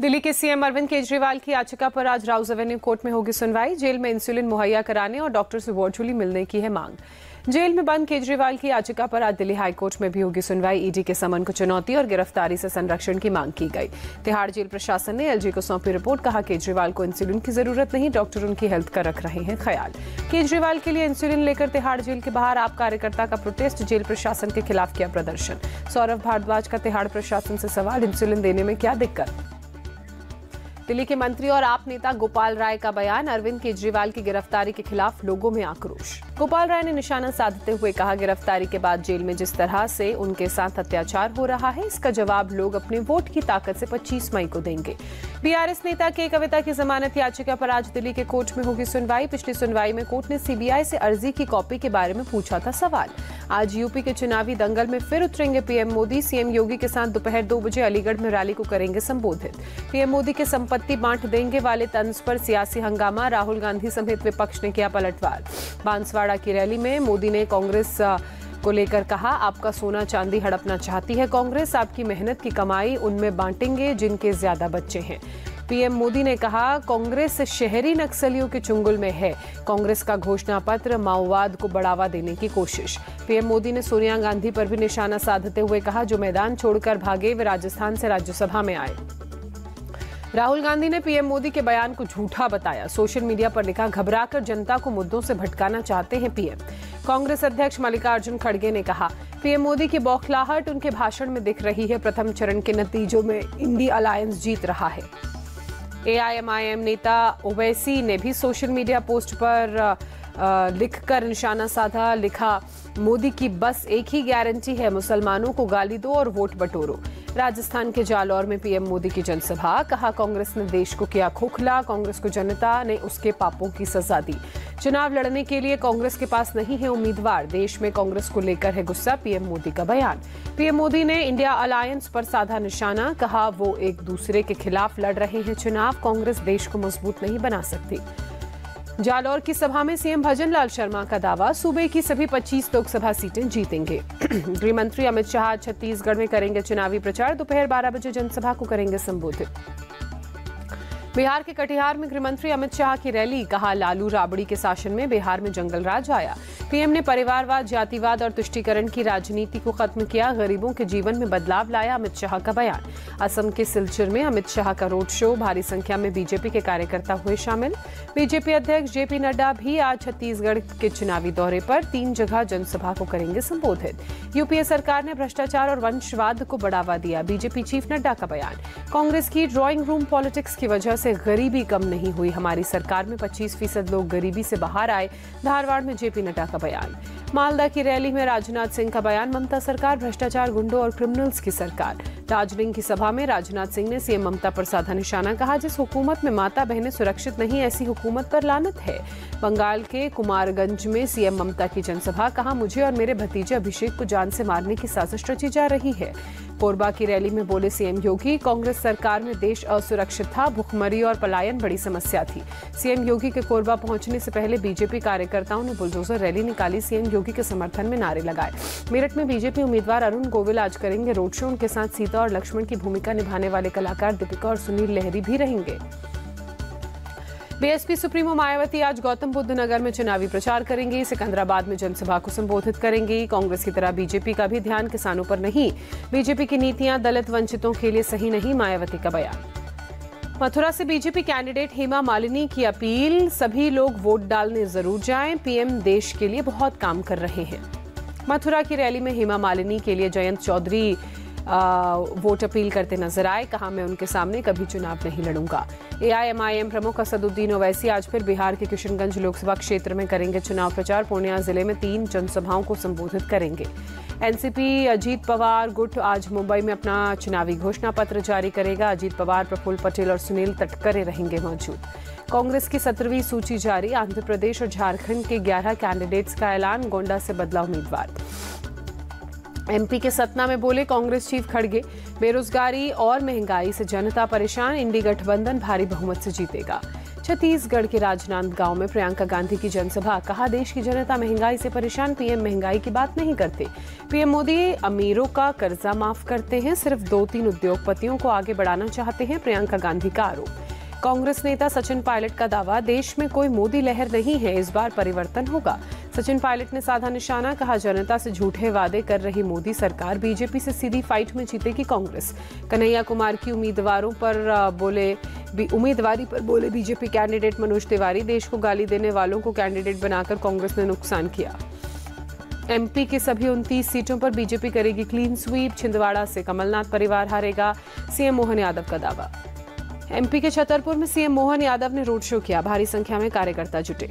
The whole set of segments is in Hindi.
दिल्ली के सीएम अरविंद केजरीवाल की याचिका पर आज राउज एवेन्यू कोर्ट में होगी सुनवाई। जेल में इंसुलिन मुहैया कराने और डॉक्टर से वर्चुअली मिलने की है मांग। जेल में बंद केजरीवाल की याचिका पर आज दिल्ली हाईकोर्ट में भी होगी सुनवाई। ईडी के समन को चुनौती और गिरफ्तारी से संरक्षण की मांग की गई। तिहाड़ जेल प्रशासन ने एलजी को सौंपी रिपोर्ट। कहा केजरीवाल को इंसुलिन की जरूरत नहीं, डॉक्टर उनकी हेल्थ का रख रहे हैं ख्याल। केजरीवाल के लिए इंसुलिन लेकर तिहाड़ जेल के बाहर आप कार्यकर्ता का प्रोटेस्ट, जेल प्रशासन के खिलाफ किया प्रदर्शन। सौरभ भारद्वाज का तिहाड़ प्रशासन से सवाल, इंसुलिन देने में क्या दिक्कत। दिल्ली के मंत्री और आप नेता गोपाल राय का बयान, अरविंद केजरीवाल की गिरफ्तारी के खिलाफ लोगों में आक्रोश। गोपाल राय ने निशाना साधते हुए कहा, गिरफ्तारी के बाद जेल में जिस तरह से उनके साथ अत्याचार हो रहा है, इसका जवाब लोग अपने वोट की ताकत से 25 मई को देंगे। बीआरएस नेता के कविता की जमानत याचिका पर आज दिल्ली के कोर्ट में होगी सुनवाई। पिछली सुनवाई में कोर्ट ने सीबीआई से अर्जी की कॉपी के बारे में पूछा था सवाल। आज यूपी के चुनावी दंगल में फिर उतरेंगे पीएम मोदी। सीएम योगी के साथ दोपहर 2 बजे अलीगढ़ में रैली को करेंगे संबोधित। पीएम मोदी के संपत्ति बांट देंगे वाले तंज पर सियासी हंगामा, राहुल गांधी समेत विपक्ष ने किया पलटवार। बांसवाड़ा की रैली में मोदी ने कांग्रेस को लेकर कहा, आपका सोना चांदी हड़पना चाहती है कांग्रेस, आपकी मेहनत की कमाई उनमें बांटेंगे जिनके ज्यादा बच्चे हैं। पीएम मोदी ने कहा, कांग्रेस शहरी नक्सलियों के चुंगल में है। कांग्रेस का घोषणा पत्र माओवाद को बढ़ावा देने की कोशिश। पीएम मोदी ने सोनिया गांधी पर भी निशाना साधते हुए कहा, जो मैदान छोड़कर भागे वे राजस्थान से राज्यसभा में आए। राहुल गांधी ने पीएम मोदी के बयान को झूठा बताया। सोशल मीडिया पर लिखा, घबराकर जनता को मुद्दों से भटकाना चाहते हैं पीएम। कांग्रेस अध्यक्ष मल्लिकार्जुन खड़गे ने कहा, पीएम मोदी की बौखलाहट उनके भाषण में दिख रही है। प्रथम चरण के नतीजों में इंडी अलायंस जीत रहा है। एआईएमआईएम नेता ओवैसी ने भी सोशल मीडिया पोस्ट पर लिखकर निशाना साधा। लिखा, मोदी की बस एक ही गारंटी है, मुसलमानों को गाली दो और वोट बटोरो। राजस्थान के जालौर में पीएम मोदी की जनसभा। कहा, कांग्रेस ने देश को किया खोखला, कांग्रेस को जनता ने उसके पापों की सजा दी। चुनाव लड़ने के लिए कांग्रेस के पास नहीं है उम्मीदवार, देश में कांग्रेस को लेकर है गुस्सा, पीएम मोदी का बयान। पीएम मोदी ने इंडिया अलायंस पर साधा निशाना। कहा, वो एक दूसरे के खिलाफ लड़ रहे हैं चुनाव, कांग्रेस देश को मजबूत नहीं बना सकती। जालौर की सभा में सीएम भजनलाल शर्मा का दावा, सूबे की सभी 25 लोकसभा सीटें जीतेंगे। गृह मंत्री अमित शाह छत्तीसगढ़ में करेंगे चुनावी प्रचार। दोपहर 12 बजे जनसभा को करेंगे संबोधित। बिहार के कटिहार में गृहमंत्री अमित शाह की रैली। कहा, लालू राबड़ी के शासन में बिहार में जंगल राज आया। पीएम ने परिवारवाद, जातिवाद और तुष्टीकरण की राजनीति को खत्म किया, गरीबों के जीवन में बदलाव लाया, अमित शाह का बयान। असम के सिलचर में अमित शाह का रोड शो, भारी संख्या में बीजेपी के कार्यकर्ता हुए शामिल। बीजेपी अध्यक्ष जेपी नड्डा भी आज छत्तीसगढ़ के चुनावी दौरे पर 3 जगह जनसभा को करेंगे संबोधित। यूपीए सरकार ने भ्रष्टाचार और वंशवाद को बढ़ावा दिया, बीजेपी चीफ नड्डा का बयान। कांग्रेस की ड्राइंग रूम पॉलिटिक्स की वजह से गरीबी कम नहीं हुई, हमारी सरकार में 25% लोग गरीबी से बाहर आए, धारवाड़ में जेपी नड्डा का बयान। मालदा की रैली में राजनाथ सिंह का बयान, ममता सरकार भ्रष्टाचार, गुंडों और क्रिमिनल्स की सरकार। दार्जिलिंग की सभा में राजनाथ सिंह ने सीएम ममता पर साधा निशाना। कहा, जिस हुकूमत में माता बहनें सुरक्षित नहीं, ऐसी हुकूमत पर लानत है। बंगाल के कुमारगंज में सीएम ममता की जनसभा। कहा, मुझे और मेरे भतीजे अभिषेक को जान से मारने की साजिश रची जा रही है। कोरबा की रैली में बोले सीएम योगी, कांग्रेस सरकार में देश असुरक्षित था, भुखमरी और पलायन बड़ी समस्या थी। सीएम योगी के कोरबा पहुंचने से पहले बीजेपी कार्यकर्ताओं ने बुलडोजर रैली निकाली, सीएम योगी के समर्थन में नारे लगाए। मेरठ में बीजेपी उम्मीदवार अरुण गोविल आज करेंगे रोड शो। उनके साथ सीता और लक्ष्मण की भूमिका निभाने वाले कलाकार दीपिका और सुनील लहरी भी रहेंगे। बीएसपी सुप्रीमो मायावती आज गौतम बुद्ध नगर में चुनावी प्रचार करेंगी, सिकंदराबाद में जनसभा को संबोधित करेंगी। कांग्रेस की तरह बीजेपी का भी ध्यान किसानों पर नहीं, बीजेपी की नीतियां दलित वंचितों के लिए सही नहीं, मायावती का बयान। मथुरा से बीजेपी कैंडिडेट हेमा मालिनी की अपील, सभी लोग वोट डालने जरूर जाएं, पीएम देश के लिए बहुत काम कर रहे हैं। मथुरा की रैली में हेमा मालिनी के लिए जयंत चौधरी वोट अपील करते नजर आए। कहा, मैं उनके सामने कभी चुनाव नहीं लड़ूंगा। एआईएमआईएम प्रमुख असदुद्दीन ओवैसी आज फिर बिहार के किशनगंज लोकसभा क्षेत्र में करेंगे चुनाव प्रचार। पूर्णिया जिले में 3 जनसभाओं को संबोधित करेंगे। एनसीपी अजीत पवार गुट आज मुंबई में अपना चुनावी घोषणा पत्र जारी करेगा। अजीत पवार, प्रफुल्ल पटेल और सुनील तटकरे रहेंगे मौजूद। कांग्रेस की 17वीं सूची जारी, आंध्र प्रदेश और झारखंड के 11 कैंडिडेट्स का ऐलान, गोंडा से बदला उम्मीदवार। एमपी के सतना में बोले कांग्रेस चीफ खड़गे, बेरोजगारी और महंगाई से जनता परेशान, इंडी गठबंधन भारी बहुमत से जीतेगा। छत्तीसगढ़ के राजनांदगांव में प्रियंका गांधी की जनसभा, कहा देश की जनता महंगाई से परेशान, पीएम महंगाई की बात नहीं करते। पीएम मोदी अमीरों का कर्जा माफ करते हैं, सिर्फ 2-3 उद्योगपतियों को आगे बढ़ाना चाहते हैं, प्रियंका गांधी का आरोप। कांग्रेस नेता सचिन पायलट का दावा, देश में कोई मोदी लहर नहीं है, इस बार परिवर्तन होगा। सचिन पायलट ने साधा निशाना, कहा जनता से झूठे वादे कर रही मोदी सरकार, बीजेपी से सीधी फाइट में जीतेगी कांग्रेस। कन्हैया कुमार की उम्मीदवारी पर बोले बीजेपी कैंडिडेट मनोज तिवारी, देश को गाली देने वालों को कैंडिडेट बनाकर कांग्रेस ने नुकसान किया। एमपी के सभी 29 सीटों पर बीजेपी करेगी क्लीन स्वीप, छिंदवाड़ा से कमलनाथ परिवार हारेगा, सीएम मोहन यादव का दावा। एमपी के छतरपुर में सीएम मोहन यादव ने रोड शो किया, भारी संख्या में कार्यकर्ता जुटे।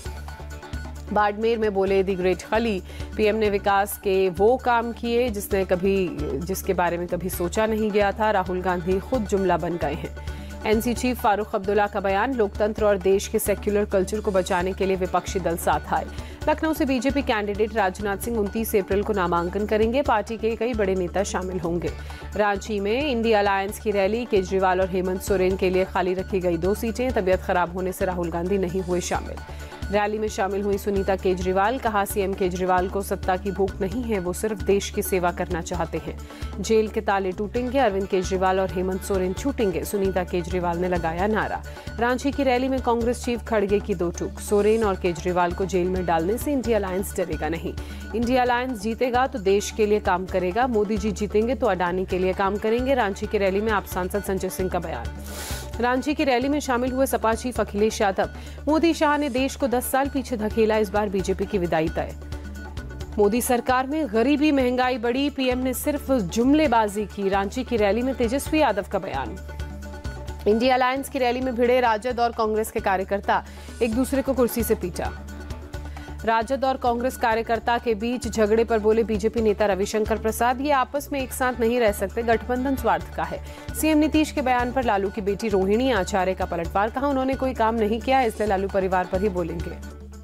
बाड़मेर में बोले दी ग्रेट खली, पीएम ने विकास के वो काम किए जिसके बारे में कभी सोचा नहीं गया था, राहुल गांधी खुद जुमला बन गए हैं। एनसी चीफ फारूक अब्दुल्ला का बयान, लोकतंत्र और देश के सेक्युलर कल्चर को बचाने के लिए विपक्षी दल साथ आए। लखनऊ से बीजेपी कैंडिडेट राजनाथ सिंह 29 अप्रैल को नामांकन करेंगे, पार्टी के कई बड़े नेता शामिल होंगे। रांची में इंडिया अलायंस की रैली, केजरीवाल और हेमंत सोरेन के लिए खाली रखी गई 2 सीटें, तबियत खराब होने से राहुल गांधी नहीं हुए शामिल। रैली में शामिल हुई सुनीता केजरीवाल, कहा सीएम केजरीवाल को सत्ता की भूख नहीं है, वो सिर्फ देश की सेवा करना चाहते हैं। जेल के ताले टूटेंगे, अरविंद केजरीवाल और हेमंत सोरेन छूटेंगे, सुनीता केजरीवाल ने लगाया नारा। रांची की रैली में कांग्रेस चीफ खड़गे की 2 टूक, सोरेन और केजरीवाल को जेल में डालने से इंडिया अलायंस डरेगा नहीं। इंडिया अलायंस जीतेगा तो देश के लिए काम करेगा, मोदी जी जीतेंगे तो अडानी के लिए काम करेंगे। रांची की रैली में आप सांसद संजय सिंह का बयान। रांची की रैली में शामिल हुए सपा चीफ अखिलेश यादव, मोदी शाह ने देश को 10 साल पीछे धकेला, इस बार बीजेपी की विदाई तय। मोदी सरकार में गरीबी महंगाई बढ़ी, पीएम ने सिर्फ जुमलेबाजी की, रांची की रैली में तेजस्वी यादव का बयान। इंडिया अलायंस की रैली में भिड़े राजद और कांग्रेस के कार्यकर्ता, एक दूसरे को कुर्सी से पीटा। राजद और कांग्रेस कार्यकर्ता के बीच झगड़े पर बोले बीजेपी नेता रविशंकर प्रसाद, ये आपस में एक साथ नहीं रह सकते, गठबंधन स्वार्थ का है। सीएम नीतीश के बयान पर लालू की बेटी रोहिणी आचार्य का पलटवार, कहा उन्होंने कोई काम नहीं किया, इसलिए लालू परिवार पर ही बोलेंगे।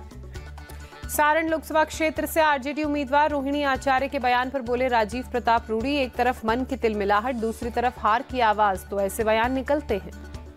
सारण लोकसभा क्षेत्र से आरजेडी उम्मीदवार रोहिणी आचार्य के बयान पर बोले राजीव प्रताप रूडी, एक तरफ मन की तिलमिलाहट, दूसरी तरफ हार की आवाज, तो ऐसे बयान निकलते हैं।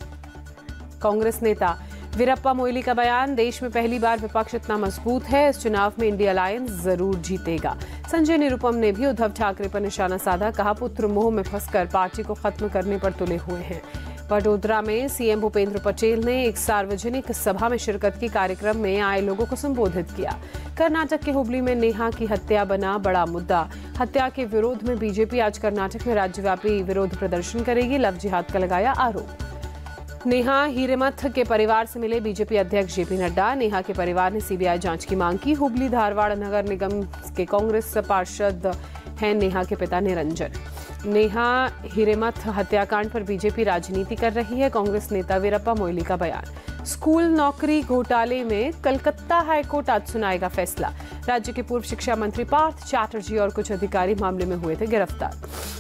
कांग्रेस नेता वीरप्पा मोइली का बयान, देश में पहली बार विपक्ष इतना मजबूत है, इस चुनाव में इंडिया अलायंस जरूर जीतेगा। संजय निरुपम ने भी उद्धव ठाकरे पर निशाना साधा, कहा पुत्र मोह में फंसकर पार्टी को खत्म करने पर तुले हुए हैं। वडोदरा में सीएम भूपेंद्र पटेल ने एक सार्वजनिक सभा में शिरकत की, कार्यक्रम में आए लोगों को संबोधित किया। कर्नाटक के हुबली में नेहा की हत्या बना बड़ा मुद्दा, हत्या के विरोध में बीजेपी आज कर्नाटक में राज्यव्यापी विरोध प्रदर्शन करेगी, लव जिहाद का लगाया आरोप। नेहा हीरेमठ के परिवार से मिले बीजेपी अध्यक्ष जेपी नड्डा, नेहा के परिवार ने सीबीआई जांच की मांग की। हुबली धारवाड़ नगर निगम के कांग्रेस पार्षद हैं नेहा के पिता निरंजन। नेहा हीरेमठ हत्याकांड पर बीजेपी राजनीति कर रही है, कांग्रेस नेता वीरप्पा मोइली का बयान। स्कूल नौकरी घोटाले में कलकत्ता हाईकोर्ट आज सुनाएगा फैसला, राज्य के पूर्व शिक्षा मंत्री पार्थ चैटर्जी और कुछ अधिकारी मामले में हुए थे गिरफ्तार।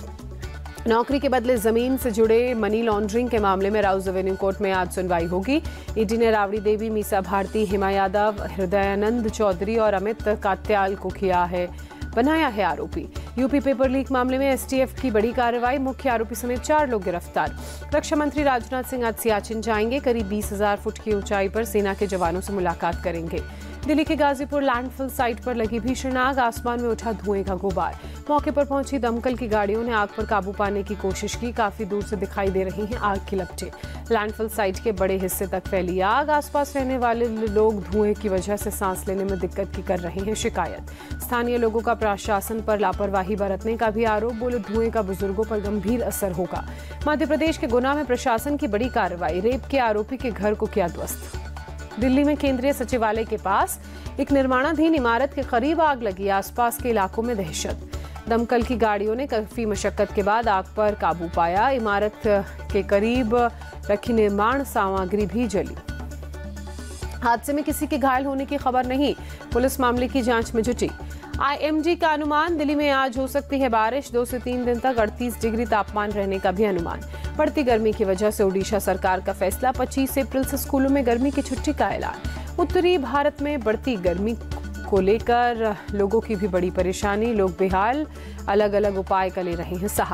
नौकरी के बदले जमीन से जुड़े मनी लॉन्ड्रिंग के मामले में राउज एवेन्यू कोर्ट में आज सुनवाई होगी। ईडी ने राबड़ी देवी, मीसा भारती, हिमा यादव, हृदयानंद चौधरी और अमित कात्याल को बनाया है आरोपी। यूपी पेपर लीक मामले में एसटीएफ की बड़ी कार्रवाई, मुख्य आरोपी समेत 4 लोग गिरफ्तार। रक्षा मंत्री राजनाथ सिंह आज सियाचिन जाएंगे, करीब 20,000 फुट की ऊंचाई पर सेना के जवानों से मुलाकात करेंगे। दिल्ली के गाजीपुर लैंडफिल साइट पर लगी भीषण आग, आसमान में उठा धुएं का गुबार। मौके पर पहुंची दमकल की गाड़ियों ने आग पर काबू पाने की कोशिश की, काफी दूर से दिखाई दे रही हैं आग की लपटें। लैंडफिल साइट के बड़े हिस्से तक फैली आग, आसपास रहने वाले लोग धुएं की वजह से सांस लेने में दिक्कत की कर रहे हैं शिकायत। स्थानीय लोगों का प्रशासन पर लापरवाही बरतने का भी आरोप, बोले धुएं का बुजुर्गों पर गंभीर असर होगा। मध्य प्रदेश के गुना में प्रशासन की बड़ी कार्रवाई, रेप के आरोपी के घर को किया ध्वस्त। दिल्ली में केंद्रीय सचिवालय के पास एक निर्माणाधीन इमारत के करीब आग लगी, आसपास के इलाकों में दहशत। दमकल की गाड़ियों ने काफी मशक्कत के बाद आग पर काबू पाया, इमारत के करीब रखी निर्माण सामग्री भी जली। हादसे में किसी के घायल होने की खबर नहीं, पुलिस मामले की जांच में जुटी। आईएमडी का अनुमान, दिल्ली में आज हो सकती है बारिश, 2 से 3 दिन तक 38 डिग्री तापमान रहने का भी अनुमान। बढ़ती गर्मी की वजह से ओडिशा सरकार का फैसला, 25 अप्रैल से स्कूलों में गर्मी की छुट्टी का ऐलान। उत्तरी भारत में बढ़ती गर्मी को लेकर लोगों की भी बड़ी परेशानी, लोग बेहाल, अलग अलग उपाय का ले रहे हैं सहारा।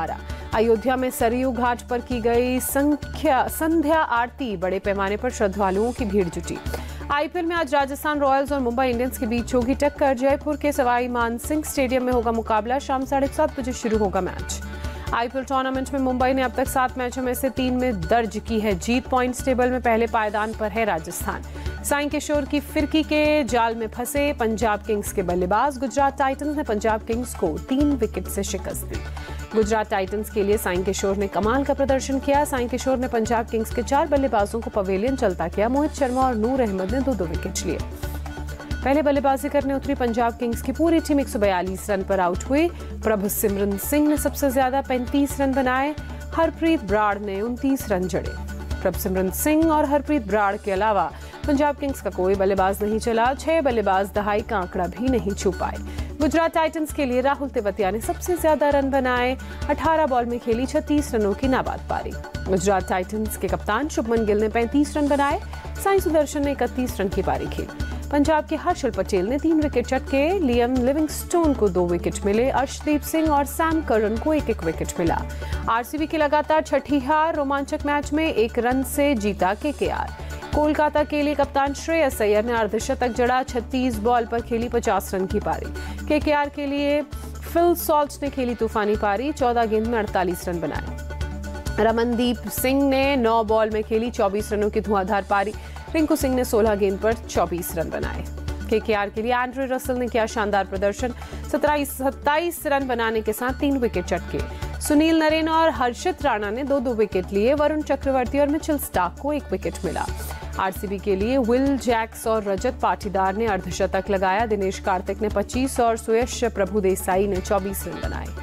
अयोध्या में सरयू घाट पर की गई संध्या आरती, बड़े पैमाने पर श्रद्धालुओं की भीड़ जुटी। आईपीएल में आज राजस्थान रॉयल्स और मुंबई इंडियंस के बीच होगी टक्कर। जयपुर के सवाई मानसिंह स्टेडियम में होगा मुकाबला। शाम 7:30 बजे शुरू होगा मैच। आईपीएल टूर्नामेंट में मुंबई ने अब तक 7 मैचों में से 3 में दर्ज की है जीत। पॉइंट्स टेबल में पहले पायदान पर है राजस्थान। साई किशोर की फिरकी के जाल में फंसे पंजाब किंग्स के बल्लेबाज। गुजरात टाइटंस ने पंजाब किंग्स को 3 विकेट से शिकस्त दी। गुजरात टाइटंस के लिए साई किशोर ने कमाल का प्रदर्शन किया। साई किशोर ने पंजाब किंग्स के 4 बल्लेबाजों को पवेलियन चलता किया। मोहित शर्मा और नूर अहमद ने 2-2 विकेट लिए। पहले बल्लेबाजी करने उतरी पंजाब किंग्स की पूरी टीम 142 रन पर आउट हुई। प्रभसिमरन सिंह ने सबसे ज्यादा 35 रन बनाए। हरप्रीत ब्राड़ ने 29 रन जड़े। प्रभसिमरन सिंह और हरप्रीत ब्राड़ के अलावा पंजाब किंग्स का कोई बल्लेबाज नहीं चला। 6 बल्लेबाज दहाई का आंकड़ा भी नहीं छू पाए। गुजरात टाइटंस के लिए राहुल तेवतिया ने सबसे ज्यादा रन बनाए। 18 बॉल में खेली 36 रनों की नाबाद पारी। गुजरात टाइटंस के कप्तान शुभमन गिल ने 35 रन बनाए। साई सुदर्शन ने 31 रन की पारी खेली। पंजाब के हर्षल पटेल ने 3 विकेट चटके। लियम लिविंगस्टोन को 2 विकेट मिले। अर्शदीप सिंह और सैम करन को 1-1 विकेट मिला। आरसीबी की लगातार छठी हार। रोमांचक मैच में 1 रन से जीता केकेआर। कोलकाता के लिए कप्तान श्रेयस अय्यर ने अर्धशतक जड़ा। 36 बॉल पर खेली 50 रन की पारी। केकेआर के लिए फिल सॉल्ट ने खेली तूफानी पारी। 14 गेंद में 48 रन बनाए। रमनदीप सिंह ने 9 बॉल में खेली 24 रनों की धुआंधार पारी। रिंकू सिंह ने 16 गेंद पर 24 रन बनाए। केकेआर के लिए एंड्रे रसल ने किया शानदार प्रदर्शन। 27 रन बनाने के साथ 3 विकेट चटके। सुनील नरेन और हर्षित राणा ने 2-2 विकेट लिए। वरुण चक्रवर्ती और मिचेल स्टार्क को 1 विकेट मिला। आरसीबी के लिए विल जैक्स और रजत पाटीदार ने अर्धशतक लगाया। दिनेश कार्तिक ने 25 और सुयश प्रभुदेसाई ने 24 रन बनाए।